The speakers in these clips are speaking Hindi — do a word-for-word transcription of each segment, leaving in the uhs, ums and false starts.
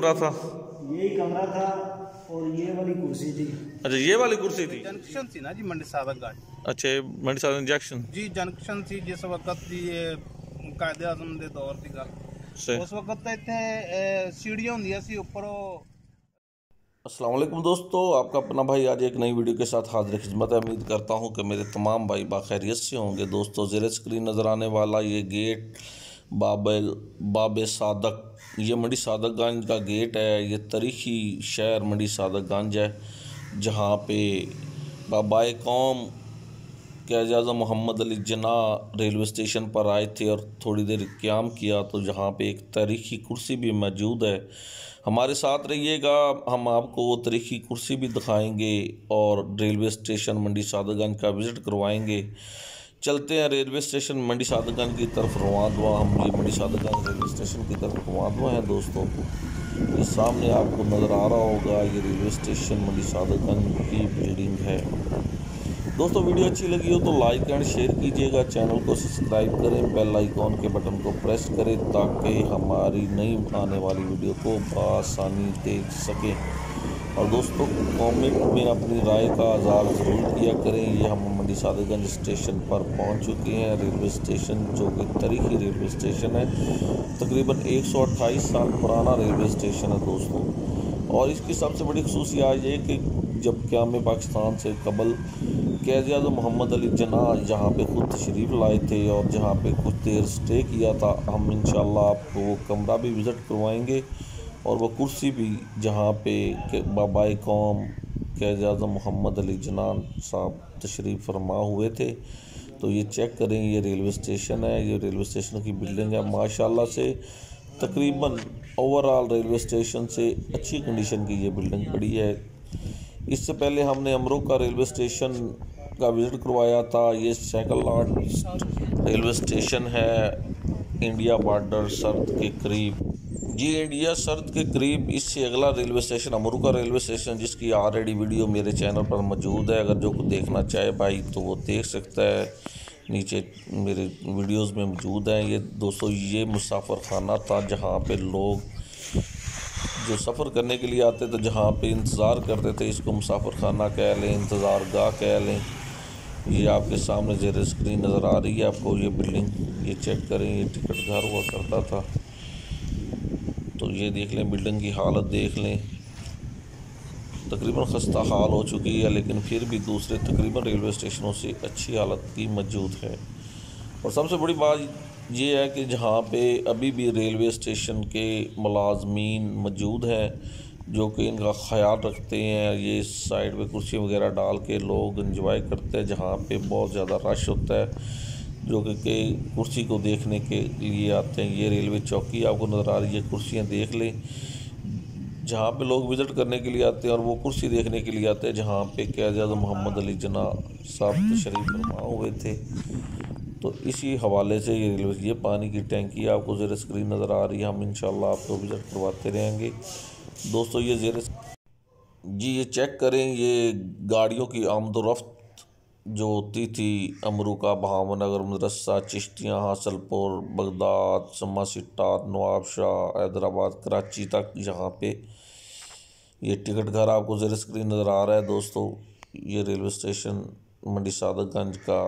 कमरा था, यही कमरा था और ये वाली कुर्सी थी। अच्छा ये वाली कुर्सी थी। जंक्शन थी ना जी मंडी सादक घाट। अच्छा मंडी सादक जंक्शन जी जंक्शन थी जिस वक्त दी ये कायदे आजम दे दौर दी गल उस वक्त इतने सीढ़ियां होंदियां सी ऊपर। अस्सलाम वालेकुम दोस्तों, आपका अपना भाई आज एक नई वीडियो के साथ हाजिर खिदमत है। उम्मीद करता हूं कि मेरे तमाम भाई बाखैरियत से होंगे। दोस्तों ज़ेरे स्क्रीन नज़र आने वाला ये गेट बाबल बाब सादक, ये मंडी सादकगंज का गेट है। ये तारीख़ी शहर मंडी सादकगंज है, जहां पे बाबाए कौम क़ायद आज़म मोहम्मद अली जिन्नाह रेलवे स्टेशन पर आए थे और थोड़ी देर क़याम किया, तो जहाँ पे एक तारीख़ी कुर्सी भी मौजूद है। हमारे साथ रहिएगा, हम आपको वो तारीख़ी कुर्सी भी दिखाएंगे और रेलवे स्टेशन मंडी सादकगंज का विज़िट करवाएंगे। चलते हैं रेलवे स्टेशन मंडी सादकगंज की तरफ रवां। हम ये मंडी सादकगंज रेलवे स्टेशन की तरफ रवां हैं दोस्तों। ये सामने आपको नज़र आ रहा होगा, ये रेलवे स्टेशन मंडी सादकगंज की बिल्डिंग है। दोस्तों वीडियो अच्छी लगी हो तो लाइक एंड शेयर कीजिएगा, चैनल को सब्सक्राइब करें, बेल आइकॉन के बटन को प्रेस करें ताकि हमारी नई आने वाली वीडियो को बआसानी देख सकें। और दोस्तों कमेंट में अपनी राय का इज़हार ज़रूर किया करें। ये हम मंडी सादकगंज स्टेशन पर पहुंच चुके हैं। रेलवे स्टेशन जो कि तारीख़ी रेलवे स्टेशन है, तकरीबन एक सौ अट्ठाईस साल पुराना रेलवे स्टेशन है दोस्तों। और इसकी सबसे बड़ी खसूसियत ये कि जब क़याम पाकिस्तान से कबल क़ायद आज़म मोहम्मद अली जिन्नाह यहाँ पे खुद तशरीफ़ लाए थे और जहाँ पे कुछ देर स्टे किया था। हम इंशाल्लाह आपको वो कमरा भी विज़िट करवाएंगे और वो कुर्सी भी जहाँ पे बाबाए कौम क़ायद आज़म मोहम्मद अली जिन्नाह साहब तशरीफ़ फरमा हुए थे। तो ये चेक करें, ये रेलवे स्टेशन है, ये रेलवे स्टेशन की बिल्डिंग है। माशाल्लाह से तकरीबन ओवरऑल रेलवे स्टेशन से अच्छी कंडीशन की ये बिल्डिंग पड़ी है। इससे पहले हमने अमरोहा रेलवे स्टेशन का विज़िट करवाया था। ये साइकिल लॉट रेलवे स्टेशन है, इंडिया बॉर्डर सरहद के करीब। जी इंडिया सरहद के करीब इससे अगला railway station Amroha railway station, जिसकी ऑलरेडी वीडियो मेरे चैनल पर मौजूद है। अगर जो कुछ देखना चाहे भाई तो वो देख सकता है, नीचे मेरे वीडियोस में मौजूद हैं। ये दोस्तों ये मुसाफिर खाना था जहाँ पे लोग जो सफ़र करने के लिए आते थे, जहाँ पे इंतज़ार करते थे, इसको मुसाफिर खाना कह लें, इंतज़ार गाह कह लें। ये आपके सामने ज़ेरे स्क्रीन नज़र आ रही है आपको ये बिल्डिंग, ये चेक करें, ये टिकट घर हुआ करता था। तो ये देख लें, बिल्डिंग की हालत देख लें, तकरीबन खस्ता हाल हो चुकी है, लेकिन फिर भी दूसरे तकरीबन रेलवे स्टेशनों से अच्छी हालत की मौजूद है। और सबसे बड़ी बात ये है कि जहाँ पे अभी भी रेलवे स्टेशन के मुलाजमीन मौजूद हैं जो कि इनका ख्याल रखते हैं। ये साइड पे कुर्सी वगैरह डाल के लोग इंजॉय करते हैं, जहाँ पे बहुत ज़्यादा रश होता है जो कि के कुर्सी को देखने के लिए आते हैं। ये रेलवे चौकी आपको नज़र आ रही है, कुर्सियाँ देख लें, जहाँ पे लोग विज़िट करने के लिए आते हैं और वो कुर्सी देखने के लिए आते हैं जहाँ पे क़ायद आज़म मोहम्मद अली जिन्नाह साहब तशरीफ़ फरमा हुए थे। तो इसी हवाले से ये रेलवे ये पानी की टैंकी आपको ज़ेरे स्क्रीन नज़र आ रही है। हम इंशाल्लाह आपको विज़िट करवाते रहेंगे दोस्तों। ये ज़ेरे जी ये चेक करें, ये गाड़ियों की आमदोरफ्त जो होती थी अमरोहा, बहावनगर, मदरसा, चिश्तियाँ, हासलपुर, बगदाद, शम्मा सिट्टा, नवाबशाह, हैदराबाद, कराची तक, यहाँ पे ये टिकट घर आपको ज़ेरे स्क्रीन नज़र आ रहा है दोस्तों। ये रेलवे स्टेशन मंडी सादकगंज का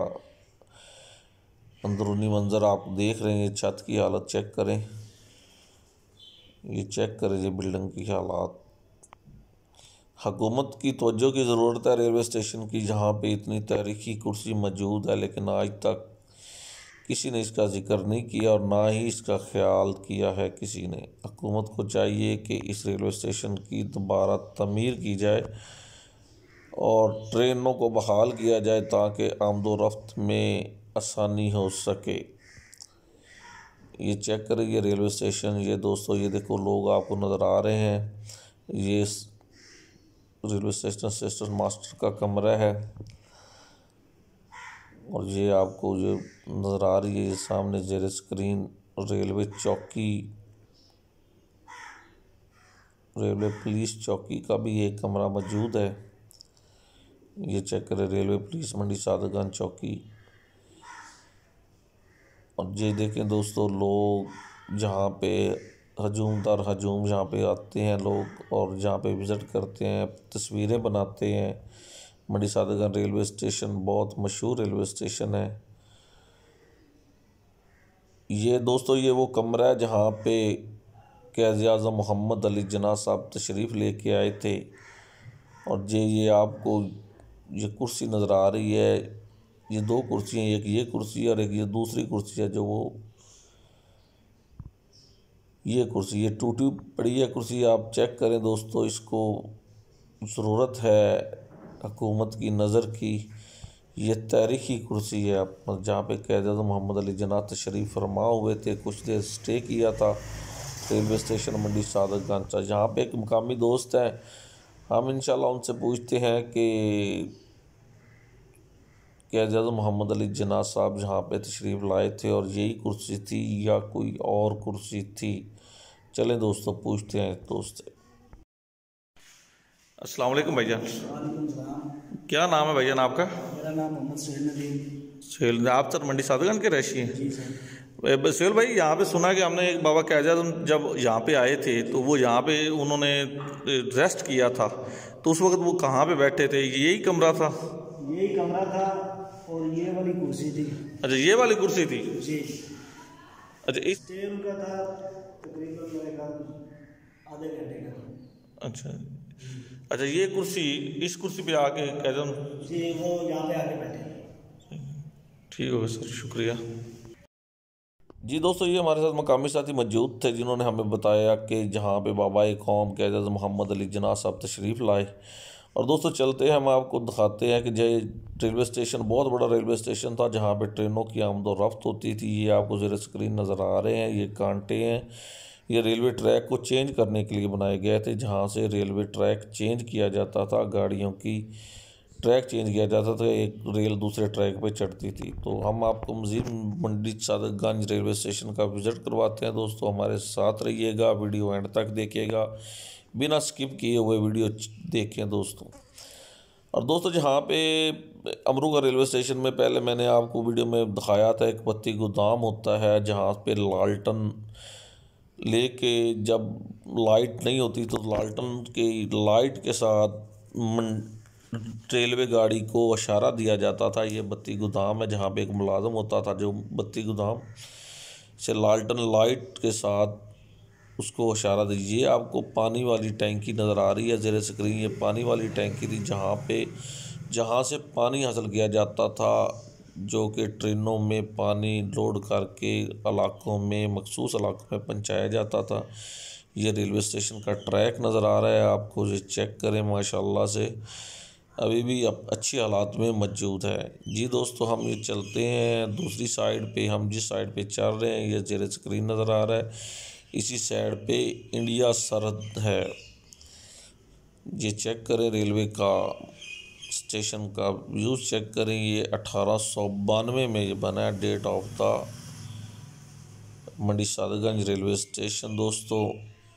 अंदरूनी मंज़र आप देख रहे हैं। छत की हालत चेक करें, ये चेक करें ये बिल्डिंग की हालात। हुकूमत की तवज्जो की ज़रूरत है रेलवे स्टेशन की, जहाँ पे इतनी तारीख़ी कुर्सी मौजूद है, लेकिन आज तक किसी ने इसका ज़िक्र नहीं किया और ना ही इसका ख्याल किया है किसी ने। हुकूमत को चाहिए कि इस रेलवे स्टेशन की दोबारा तमीर की जाए और ट्रेनों को बहाल किया जाए ताकि आमदोरफ्त में आसानी हो सके। ये चेक करें, ये रेलवे स्टेशन, ये दोस्तों ये देखो लोग आपको नज़र आ रहे हैं। ये रेलवे स्टेशन स्टेशन मास्टर का कमरा है और ये आपको जो नज़र आ रही है ये सामने ज़ेरे स्क्रीन रेलवे चौकी, रेलवे पुलिस चौकी का भी एक कमरा मौजूद है। ये चेक करें, रेलवे पुलिस मंडी सादकगंज चौकी। और ये देखें दोस्तों, लोग जहाँ पे हजूम दर हजूम यहाँ पे आते हैं लोग और यहाँ पे विज़िट करते हैं, तस्वीरें बनाते हैं। मंडी सादतगंज रेलवे स्टेशन बहुत मशहूर रेलवे स्टेशन है। ये दोस्तों ये वो कमरा है जहाँ पे क़ायद आज़म मोहम्मद अली जिन्ना साहब तशरीफ़ लेके आए थे। और ये ये आपको ये कुर्सी नज़र आ रही है, ये दो कुर्सी हैं, एक ये कुर्सी और एक ये दूसरी कुर्सी है जो वो ये कुर्सी ये टूटी पड़ी है कुर्सी। आप चेक करें दोस्तों, इसको ज़रूरत है हुकूमत की नज़र की। ये तारीख़ी कुर्सी है आप जहाँ पे क़ायद आज़म मोहम्मद अली जिन्ना तशरीफ़ फरमा हुए थे, कुछ देर स्टे किया था रेलवे स्टेशन मंडी सादतगंज। यहाँ पे एक मुकामी दोस्त है, हम इंशाल्लाह उनसे पूछते हैं कि क़ायद आज़म मोहम्मद अली जिन्ना साहब जहाँ पे तशरीफ़ लाए थे और यही कुर्सी थी या कोई और कुर्सी थी। चलें दोस्तों पूछते हैं दोस्त। अस्सलाम वालेकुम भाईजान। वालेकुम सलाम। क्या नाम है भाईजान आपका? मेरा नाम मोहम्मद सुहेल नदीम। सुहेल, आप सर मंडी सादतगंज के रहशी हैं? जी सर। सुहेल भाई, यहाँ पे सुना कि हमने एक बाबा क़ायद आज़म जब यहाँ पे आए थे तो वो यहाँ पे उन्होंने रेस्ट किया था, तो उस वक्त वो कहाँ पे बैठे थे? यही कमरा था? यही कमरा था और ये वाली कुर्सी थी। अच्छा, ये वाली कुर्सी थी। जी। अच्छा, इस स्टे उनका था तकरीबन मेरे ख्याल आधे घंटे का। अच्छा अच्छा, ये कुर्सी, इस कुर्सी पे आके क़ायद आज़म जी वो यहाँ पे आके बैठे। ठीक होगा सर, शुक्रिया जी। दोस्तों ये हमारे साथ मकामी साथी मौजूद थे जिन्होंने हमें बताया कि जहाँ पे बाबा कौम क़ायद आज़म मोहम्मद अली जिन्ना साहब तशरीफ़ लाए। और दोस्तों चलते हैं, हम आपको दिखाते हैं कि जय रेलवे स्टेशन बहुत बड़ा रेलवे स्टेशन था जहाँ पे ट्रेनों की आमद व रफ्त होती थी। ये आपको ज़ेर स्क्रीन नज़र आ रहे हैं, ये कांटे हैं। ये रेलवे ट्रैक को चेंज करने के लिए बनाए गए थे, जहाँ से रेलवे ट्रैक चेंज किया जाता था, गाड़ियों की ट्रैक चेंज किया जाता था, एक रेल दूसरे ट्रैक पे चढ़ती थी। तो हम आपको मज़ीद मंडी सादतगंज रेलवे स्टेशन का विज़िट करवाते हैं। दोस्तों हमारे साथ रहिएगा, वीडियो एंड तक देखिएगा, बिना स्किप किए हुए वीडियो देखें दोस्तों। और दोस्तों जहाँ पे अमरूगा रेलवे स्टेशन में पहले मैंने आपको वीडियो में दिखाया था, एक बत्ती गोदाम होता है जहाँ पे लालटन लेके जब लाइट नहीं होती तो लालटन की लाइट के साथ रेलवे गाड़ी को इशारा दिया जाता था। ये बत्ती गोदाम है जहाँ पे एक मुलाजम होता था जो बत्ती गोदाम से लालटन लाइट के साथ उसको इशारा दीजिए। आपको पानी वाली टैंकी नज़र आ रही है ज़ेर स्क्रीन, ये पानी वाली टैंकी थी जहाँ पे जहाँ से पानी हासिल किया जाता था, जो कि ट्रेनों में पानी लोड करके इलाकों में मखसूस इलाकों में पहुँचाया जाता था। ये रेलवे स्टेशन का ट्रैक नज़र आ रहा है आपको, ये चेक करें, माशाल्लाह से अभी भी अब अच्छी हालात में मौजूद है जी। दोस्तों हम ये चलते हैं दूसरी साइड पे, हम जिस साइड पे चल रहे हैं ये ज़ेर स्क्रीन नज़र आ रहा है, इसी साइड पे इंडिया सरहद है। ये चेक करें, रेलवे का स्टेशन का व्यू चेक करें। ये अठारह सौ बानवे में ये बना है, date of the Mandi Sadatganj railway station. दोस्तों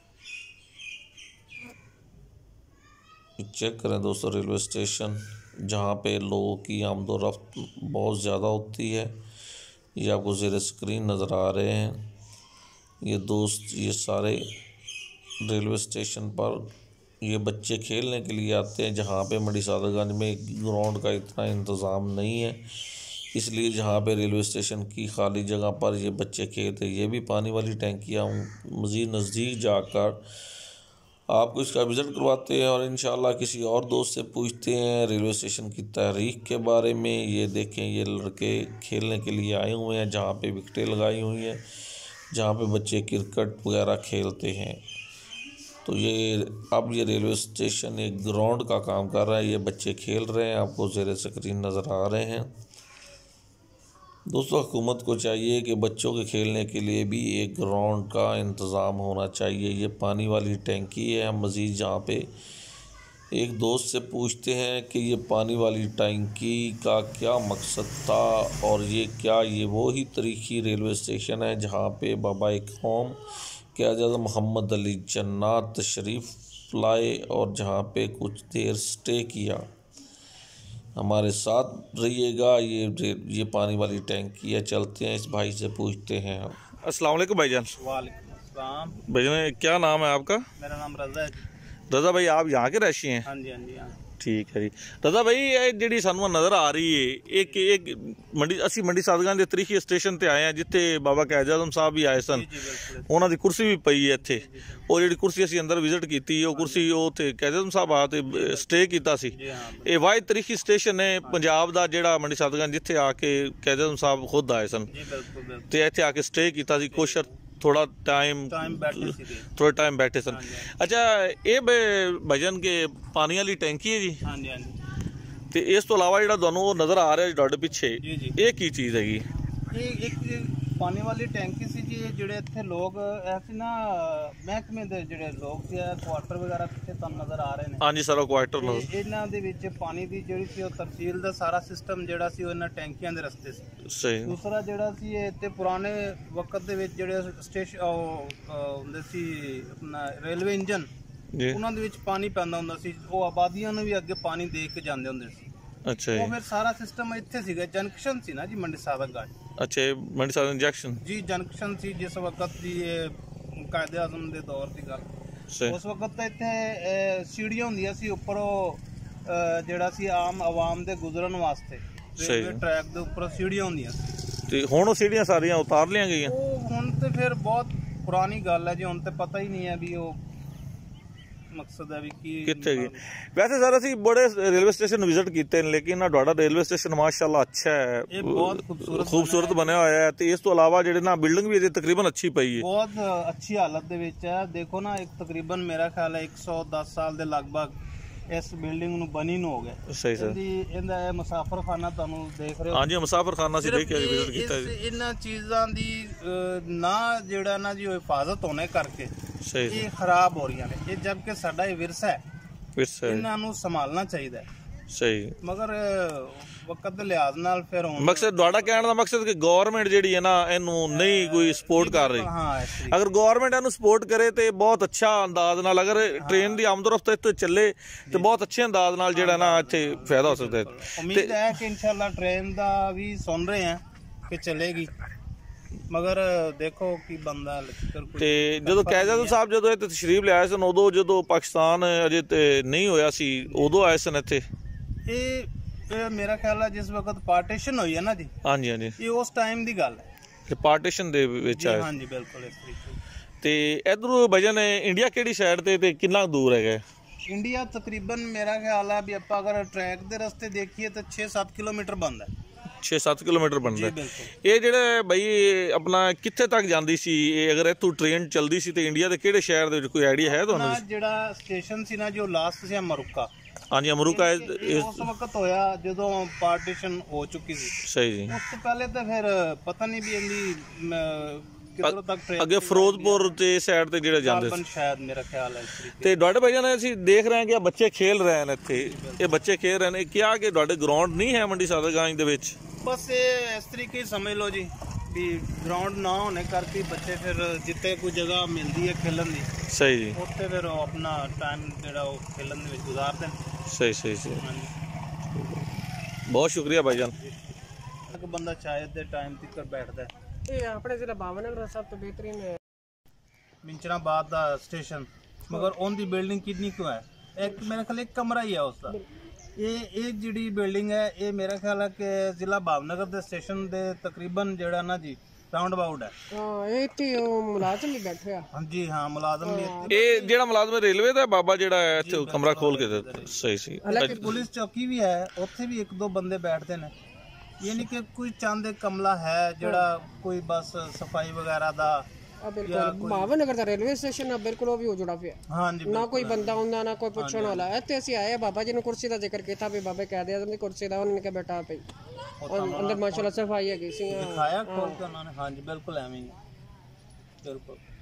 चेक करें दोस्तों, रेलवे स्टेशन जहाँ पे लोगों की आमद व रफ्त बहुत ज़्यादा होती है, ये आपको ज़ेर स्क्रीन नज़र आ रहे हैं। ये दोस्त ये सारे रेलवे स्टेशन पर ये बच्चे खेलने के लिए आते हैं, जहाँ पे मंडी सादतगंज में ग्राउंड का इतना इंतज़ाम नहीं है, इसलिए जहाँ पे रेलवे स्टेशन की खाली जगह पर ये बच्चे खेलते हैं। ये भी पानी वाली टैंकियाँ मज़ीद नज़दीक जाकर आपको इसका विज़िट करवाते हैं और इंशाल्लाह किसी और दोस्त से पूछते हैं रेलवे स्टेशन की तारीख़ के बारे में। ये देखें, ये लड़के खेलने के लिए आए हुए हैं, जहाँ पे विकेटें लगाई हुई हैं, जहाँ पे बच्चे क्रिकेट वगैरह खेलते हैं। तो ये अब ये रेलवे स्टेशन एक ग्राउंड का काम कर रहा है, ये बच्चे खेल रहे हैं, आपको ज़ेर स्क्रीन नज़र आ रहे हैं। दोस्तों हुकूमत को चाहिए कि बच्चों के खेलने के लिए भी एक ग्राउंड का इंतज़ाम होना चाहिए। ये पानी वाली टैंकी है। हम मज़ीद जहाँ पे एक दोस्त से पूछते हैं कि ये पानी वाली टैंकी का क्या मकसद था और ये क्या ये वो ही तारीख़ी रेलवे स्टेशन है जहाँ पे बाबा कौम क़ायद आज़म मोहम्मद अली जिन्ना तशरीफ़ लाए और जहाँ पे कुछ देर स्टे किया। हमारे साथ रहिएगा, ये ये पानी वाली टैंकी है। चलते हैं इस भाई से पूछते हैं हम। अस्सलाम वालेकुम भाईजान। वालेकुम सलाम। भाई क्या नाम है आपका? मेरा नाम रजा है जी। रजा भाई आप यहाँ के रहशी हैं? हाँ जी हाँ जी हाँ। ठीक है जी। रजा भाई ये ਜਿਹੜੀ ਸਾਨੂੰ ਨਜ਼ਰ ਆ ਰਹੀ ਹੈ ਇੱਕ ਇੱਕ ਮੰਡੀ ਅਸੀਂ ਮੰਡੀ ਸਾਦਗੰਜ ਦੇ ਤਰੀਖੀ ਸਟੇਸ਼ਨ ਤੇ ਆਏ ਆ ਜਿੱਥੇ ਬਾਬਾ ਕਾਇਦ ਆਜ਼ਮ ਸਾਹਿਬ ਵੀ ਆਏ ਸਨ। ਉਹਨਾਂ ਦੀ ਕੁਰਸੀ ਵੀ ਪਈ ਹੈ ਇੱਥੇ। ਉਹ ਜਿਹੜੀ ਕੁਰਸੀ ਅਸੀਂ ਅੰਦਰ ਵਿਜ਼ਿਟ ਕੀਤੀ ਉਹ ਕੁਰਸੀ ਉਹ ਉੱਥੇ ਕਾਇਦ ਆਜ਼ਮ ਸਾਹਿਬ ਆ ਤੇ ਸਟੇ ਕੀਤਾ ਸੀ। ਇਹ ਵਾਹਿਦ ਤਰੀਖੀ ਸਟੇਸ਼ਨ ਹੈ ਪੰਜਾਬ ਦਾ ਜਿਹੜਾ ਮੰਡੀ ਸਾਦਗੰਜ ਜਿੱਥੇ ਆ ਕੇ ਕਾਇਦ ਆਜ਼ਮ ਸਾਹਿਬ ਖੁਦ ਆਏ ਸਨ ਤੇ ਇੱਥੇ ਆ ਕੇ ਸਟੇ ਕੀਤਾ ਸੀ ਕੁਛ थोड़ा टाइम थोड़ा टाइम बैठे सन। अच्छा ये भजन के पानी वाली टैंकी है जी? हाँ जी हाँ जी। ते इस तो इलावा जो ਤੁਹਾਨੂੰ नजर आ रहा है ਤੁਹਾਡੇ ਪਿੱਛੇ ਇਹ ਕੀ ਚੀਜ਼ ਹੈਗੀ? ਇਹ ਇੱਕ ਪਾਣੀ ਵਾਲੀ ਟੈਂਕੀ ਸੀ ਜੀ। ਜਿਹੜੇ ਇੱਥੇ ਲੋਕ ਐਸੀ ਨਾ ਮਹਿਕਮੇ ਦੇ ਜਿਹੜੇ ਲੋਕ ਸੀ ਕੁਆਟਰ ਵਗੈਰਾ ਕਿੱਥੇ ਤੁਹਾਨੂੰ ਨਜ਼ਰ ਆ ਰਹੇ ਨੇ। ਹਾਂਜੀ ਸਾਰਾ ਕੁਆਟਰ ਨਜ਼ਰ। ਇਹਨਾਂ ਦੇ ਵਿੱਚ ਪਾਣੀ ਦੀ ਜਿਹੜੀ ਸੀ ਉਹ ਤਹਿਸੀਲ ਦਾ ਸਾਰਾ ਸਿਸਟਮ ਜਿਹੜਾ ਸੀ ਉਹ ਇਹਨਾਂ ਟੈਂਕੀਆਂ ਦੇ ਰਸਤੇ ਸੀ। ਸਹੀ। ਦੂਸਰਾ ਜਿਹੜਾ ਸੀ ਇਹ ਤੇ ਪੁਰਾਣੇ ਵਕਤ ਦੇ ਵਿੱਚ ਜਿਹੜੇ ਸਟੇਸ਼ਨ ਹੁੰਦੇ ਸੀ ਆਪਣਾ ਰੇਲਵੇ ਇੰਜਨ ਉਹਨਾਂ ਦੇ ਵਿੱਚ ਪਾਣੀ ਪੈਂਦਾ ਹੁੰਦਾ ਸੀ। ਉਹ ਆਬਾਦੀਆਂ ਨੂੰ ਵੀ ਅੱਗੇ ਪਾਣੀ ਦੇ ਕੇ ਜਾਂਦੇ ਹੁੰਦੇ ਸੀ। ਅੱਛਾ ਉਹ ਫਿਰ ਸਾਰਾ ਸਿਸਟਮ ਇੱਥੇ ਸੀਗਾ। ਜੰਕਸ਼ਨ ਸੀ ਨਾ ਜੀ ਮੰਡੀ ਸਾਦਗੰਜ। ਅੱਛਾ ਮੰਡੀ ਸਾਦਗੰਜ ਜੰਕਸ਼ਨ ਜੀ ਜੰਕਸ਼ਨ ਸੀ ਜਿਸ ਵਕਤ ਦੀ ਇਹ ਕਾਇਦ ਆਜ਼ਮ ਦੇ ਦੌਰ ਦੀ ਗੱਲ। ਉਸ ਵਕਤ ਤਾਂ ਇੱਥੇ ਸੀੜੀਆਂ ਹੁੰਦੀਆਂ ਸੀ ਉੱਪਰੋਂ ਜਿਹੜਾ ਸੀ ਆਮ ਆਵਾਮ ਦੇ ਗੁਜ਼ਰਨ ਵਾਸਤੇ ਰੇਲਵੇ ਟਰੈਕ ਦੇ ਉੱਪਰ ਸੀੜੀਆਂ ਹੁੰਦੀਆਂ ਸੀ। ਤੇ ਹੁਣ ਉਹ ਸੀੜੀਆਂ ਸਾਰੀਆਂ ਉਤਾਰ ਲਿਆ ਗਈਆਂ? ਉਹ ਹੁਣ ਤੇ ਫਿਰ ਬਹੁਤ ਪੁਰਾਣੀ ਗੱਲ ਹੈ ਜੀ। ਹੁਣ ਤੇ ਪਤਾ ਹੀ ਨਹੀਂ ਹੈ ਵੀ ਉਹ ਮਕਸਦ ਹੈ ਵੀ ਕੀ ਕਿੱਥੇ ਗਈ। ਵੈਸੇ ਸਰ ਅਸੀਂ ਬੜੇ ਰੇਲਵੇ ਸਟੇਸ਼ਨ ਵਿਜ਼ਿਟ ਕੀਤੇ ਨੇ ਲੇਕਿਨ ਨਾ ਤੁਹਾਡਾ ਰੇਲਵੇ ਸਟੇਸ਼ਨ ਮਾਸ਼ਾਅੱਲਾ ਅੱਛਾ ਹੈ। ਇਹ ਬਹੁਤ ਖੂਬਸੂਰਤ ਖੂਬਸੂਰਤ ਬਣਿਆ ਹੋਇਆ ਹੈ ਤੇ ਇਸ ਤੋਂ ਇਲਾਵਾ ਜਿਹੜੇ ਨਾ ਬਿਲਡਿੰਗ ਵੀ ਇਹਦੀ ਤਕਰੀਬਨ ਅੱਛੀ ਪਈ ਹੈ। ਬਹੁਤ ਅੱਛੀ ਹਾਲਤ ਦੇ ਵਿੱਚ ਹੈ। ਦੇਖੋ ਨਾ ਇੱਕ ਤਕਰੀਬਨ ਮੇਰਾ ਖਿਆਲ ਹੈ ਇੱਕ ਸੌ ਦਸ ਸਾਲ ਦੇ ਲਗਭਗ ਇਸ ਬਿਲਡਿੰਗ ਨੂੰ ਬਣੀ ਨੂੰ ਹੋ ਗਿਆ। ਸਹੀ ਸਰ। ਇਹਦਾ ਇਹ ਮੁਸਾਫਰਖਾਨਾ ਤੁਹਾਨੂੰ ਦੇਖ ਰਹੇ ਹੋ। ਹਾਂਜੀ ਮੁਸਾਫਰਖਾਨਾ ਸੀ ਦੇਖ ਕੇ ਵਿਜ਼ਿਟ ਕੀਤਾ ਜੀ। ਇਹਨਾਂ ਚੀਜ਼ਾਂ ਦੀ ਨਾ ਜਿਹੜਾ ਨਾ ਜੀ ਉਹ ਹਿਫਾਜ਼ਤ ਹੋਣੇ ਕਰਕੇ ਇਹ ਖਰਾਬ ਹੋ ਰਹੀਆਂ ਨੇ। ਇਹ ਜਦਕਿ ਸਾਡਾ ਇਹ ਵਿਰਸਾ ਹੈ, ਇਹਨਾਂ ਨੂੰ ਸੰਭਾਲਣਾ ਚਾਹੀਦਾ ਹੈ। ਸਹੀ। ਮਗਰ ਵਕਤ ਦੇ ਲਿਹਾਜ਼ ਨਾਲ ਫਿਰ ਹੁਣ ਮਕਸਦ ਤੁਹਾਡਾ ਕਹਿਣ ਦਾ ਮਕਸਦ ਕਿ ਗਵਰਨਮੈਂਟ ਜਿਹੜੀ ਹੈ ਨਾ ਇਹਨੂੰ ਨਹੀਂ ਕੋਈ ਸਪੋਰਟ ਕਰ ਰਹੀ। ਅਗਰ ਗਵਰਨਮੈਂਟ ਇਹਨੂੰ ਸਪੋਰਟ ਕਰੇ ਤੇ ਬਹੁਤ ਅੱਛਾ ਅੰਦਾਜ਼ ਨਾਲ ਅਗਰ ਟ੍ਰੇਨ ਦੀ ਆਮਦ-ਰਫਤ ਇੱਥੇ ਚੱਲੇ ਤੇ ਬਹੁਤ ਅੱਛੇ ਅੰਦਾਜ਼ ਨਾਲ ਜਿਹੜਾ ਨਾ ਇੱਥੇ ਫਾਇਦਾ ਹੋ ਸਕਦਾ ਹੈ। ਉਮੀਦ ਹੈ ਕਿ ਇਨਸ਼ਾਅੱਲਾ ਟ੍ਰੇਨ ਦਾ ਵੀ ਸੁਣ ਰਹੇ ਹਾਂ ਕਿ ਚੱਲੇਗੀ। ਮਗਰ ਦੇਖੋ ਕੀ ਬੰਦਾ। ਤੇ ਜਦੋਂ ਕਾਇਦ ਆਜ਼ਮ ਸਾਹਿਬ ਜਦੋਂ ਇੱਥੇ ਤਸ਼ਰੀਫ ਲਿਆਏ ਸਨ ਉਦੋਂ ਜਦੋਂ ਪਾਕਿਸਤਾਨ ਅਜੇ ਤੇ ਨਹੀਂ ਹੋਇਆ ਸੀ ਉਦੋਂ ਆਏ ਸਨ ਇੱਥੇ? ਇਹ ਮੇਰਾ ਖਿਆਲ ਹੈ ਜਿਸ ਵਕਤ ਪਾਰਟੀਸ਼ਨ ਹੋਈ ਹੈ ਨਾ ਜੀ। ਹਾਂਜੀ ਹਾਂਜੀ ਇਹ ਉਸ ਟਾਈਮ ਦੀ ਗੱਲ ਹੈ। ਪਾਰਟੀਸ਼ਨ ਦੇ ਵਿੱਚ ਆਏ? ਹਾਂਜੀ ਬਿਲਕੁਲ ਇਸ ਤਰੀਕੇ। ਤੇ ਇਧਰੋਂ ਭਜਨ ਇੰਡੀਆ ਕਿਹੜੀ ਸਾਈਡ ਤੇ ਤੇ ਕਿੰਨਾ ਦੂਰ ਹੈਗਾ? ਇੰਡੀਆ ਤਕਰੀਬਨ ਮੇਰਾ ਖਿਆਲ ਹੈ ਵੀ ਆਪਾਂ ਅਗਰ ਟਰੈਕ ਦੇ ਰਸਤੇ ਦੇਖੀਏ ਤਾਂ ਛੇ ਸੱਤ ਕਿਲੋਮੀਟਰ ਬਣਦਾ ਹੈ। ਛੇ ਸੱਤ ਕਿਲੋਮੀਟਰ ਬਣਦਾ। ਇਹ ਜਿਹੜੇ ਬਈ ਆਪਣਾ ਕਿੱਥੇ ਤੱਕ ਜਾਂਦੀ ਸੀ ਇਹ ਅਗਰ ਇੱਥੋਂ ਟ੍ਰੇਨ ਚੱਲਦੀ ਸੀ ਤੇ ਇੰਡੀਆ ਦੇ ਕਿਹੜੇ ਸ਼ਹਿਰ ਦੇ ਵਿੱਚ ਕੋਈ ਆਈਡੀਆ ਹੈ ਤੁਹਾਨੂੰ? ਜਿਹੜਾ ਸਟੇਸ਼ਨ ਸੀ ਨਾ ਜੋ ਲਾਸਟ ਸੀ ਅਮਰੂਕਾ। ਹਾਂਜੀ ਅਮਰੂਕਾ ਉਸ ਵਕਤ ਹੋਇਆ ਜਦੋਂ ਪਾਰਟੀਸ਼ਨ ਹੋ ਚੁੱਕੀ ਸੀ। ਸਹੀ ਜੀ। ਉਸ ਤੋਂ ਪਹਿਲੇ ਤਾਂ ਫਿਰ ਪਤਾ ਨਹੀਂ ਵੀ ਇਹਦੀ ਕਿੱਧਰੋਂ ਤੱਕ ਟ੍ਰੇਨ ਅੱਗੇ ਫਿਰੋਜ਼ਪੁਰ ਤੇ ਸਾਈਡ ਤੇ ਜਿਹੜੇ ਜਾਂਦੇ ਸੀ ਸ਼ਾਇਦ ਮੇਰਾ ਖਿਆਲ ਹੈ। ਤੇ ਤੁਹਾਡੇ ਭਾਈਆਂ ਨੇ ਅਸੀਂ ਦੇਖ ਰਹੇ ਹਾਂ ਕਿ ਬੱਚੇ ਖੇਲ ਰਹੇ ਨੇ ਇੱਥੇ। ਇਹ ਬੱਚੇ ਖੇਲ ਰਹੇ ਨੇ ਕਿਹਾ ਕਿ ਤੁਹਾਡੇ ਗਰਾਊਂਡ ਨਹੀਂ ਹੈ ਮੰਡੀ ਸਾਦਗੰਜ ਦੇ ਵਿੱਚ? ਬਸ ਇਹ ਇਸ ਤਰੀਕੇ ਸਮਝ ਲਓ ਜੀ ਵੀ ਗਰਾਊਂਡ ਨਾ ਹੋਣੇ ਕਰਕੇ ਬੱਚੇ ਫਿਰ ਜਿੱਥੇ ਕੋਈ ਜਗ੍ਹਾ ਮਿਲਦੀ ਹੈ ਖੇਲਣ ਦੀ ਸਹੀ ਜੀ ਉੱਥੇ ਫਿਰ ਉਹ ਆਪਣਾ ਟਾਈਮ ਜਿਹੜਾ ਉਹ ਖੇਲਣ ਦੇ ਵਿੱਚ ਗੁਜ਼ਾਰਦੇ ਨੇ। ਸਹੀ ਸਹੀ ਸਹੀ। ਬਹੁਤ ਸ਼ੁਕਰੀਆ ਭਾਈਜਾਨ। ਇੱਕ ਬੰਦਾ ਸ਼ਾਇਦ ਦੇ ਟਾਈਮ ਤੱਕ ਬੈਠਦਾ ਹੈ। ਇਹ ਆਪਣੇ ਜ਼ਿਲ੍ਹਾ ਬਾਵਨਗਰ ਦਾ ਸਭ ਤੋਂ ਬਿਹਤਰੀਨ ਹੈ ਮਿੰਚਰਾਬਾਦ ਦਾ ਸਟੇਸ਼ਨ। ਮਗਰ ਉਹਦੀ ਬਿਲਡਿੰਗ ਕਿੰਨੀ ਕੁ ਹੈ? ਇੱਕ ਮੇਰੇ ਖਿਆਲ ਇੱਕ ਕਮਰਾ ਹੀ ਹੈ ਉਸਦਾ। ਇਹ ਇਹ ਜਿਹੜੀ ਬਿਲਡਿੰਗ ਹੈ ਇਹ ਮੇਰਾ ਖਿਆਲ ਹੈ ਕਿ ਜ਼ਿਲ੍ਹਾ ਭਾਵਨਗਰ ਦੇ ਸਟੇਸ਼ਨ ਦੇ ਤਕਰੀਬਨ ਜਿਹੜਾ ਨਾ ਜੀ ਰਾਉਂਡ ਅਬਾਊਟ ਹੈ। ਹਾਂ ਇਹ ਤੇ ਉਹ ਮੁਲਾਜ਼ਮ ਵੀ ਬੈਠੇ ਆ। ਹਾਂਜੀ ਹਾਂ ਮੁਲਾਜ਼ਮ ਵੀ। ਇਹ ਜਿਹੜਾ ਮੁਲਾਜ਼ਮ ਰੇਲਵੇ ਦਾ ਬਾਬਾ ਜਿਹੜਾ ਹੈ ਇੱਥੇ ਕਮਰਾ ਖੋਲ ਕੇ ਦਿੱਤਾ। ਸਹੀ ਸਹੀ। ਹਾਲਾਂਕਿ ਪੁਲਿਸ ਚੌਕੀ ਵੀ ਹੈ ਉੱਥੇ ਵੀ ਇੱਕ ਦੋ ਬੰਦੇ ਬੈਠਦੇ ਨੇ। ਇਹ ਨਹੀਂ ਕਿ ਕੋਈ ਚੰਦ ਕਮਲਾ ਹੈ ਜਿਹੜਾ ਕੋਈ ਬਸ ਸਫਾਈ ਵਗੈਰਾ ਦਾ। ਬਿਲਕੁਲ ਭਾਵਨਗਰ ਦਾ ਰੇਲਵੇ ਸਟੇਸ਼ਨ ਆ ਬਿਲਕੁਲ ਉਹ ਵੀ ਜੁੜਾ ਪਿਆ। ਹਾਂਜੀ ਨਾ ਕੋਈ ਬੰਦਾ ਹੁੰਦਾ ਨਾ ਕੋਈ ਪੁੱਛਣ ਵਾਲਾ। ਇੱਥੇ ਅਸੀਂ ਆਏ ਬਾਬਾ ਜੀ ਨੇ ਕੁਰਸੀ ਦਾ ਜ਼ਿਕਰ ਕੀਤਾ ਵੀ ਬਾਬਾ ਕਾਇਦ ਆਜ਼ਮ ਦੀ ਕੁਰਸੀ ਦਾ। ਉਹਨਾਂ ਨੇ ਕਿਹਾ ਬੈਠਾ ਪਈ ਅੰਦਰ ਮਾਸ਼ਾਅੱਲਾ ਸਫਾਈ ਹੈਗੀ ਸੀ। ਦਿਖਾਇਆ ਖੋਲ ਕੇ ਉਹਨਾਂ ਨੇ। ਹਾਂਜੀ ਬਿਲਕੁਲ ਐਵੇਂ ਹੀ ਬਿਲਕੁਲ।